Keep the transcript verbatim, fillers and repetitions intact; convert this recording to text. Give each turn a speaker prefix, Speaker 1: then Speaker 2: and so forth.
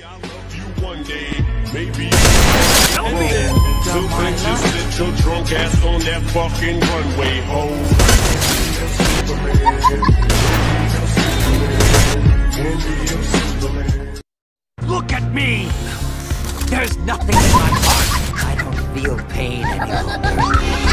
Speaker 1: I love you one day, maybe. Till then, just sit your drunk ass on that fucking runway, ho.
Speaker 2: Look at me! There's nothing in my heart. I don't feel pain any longer.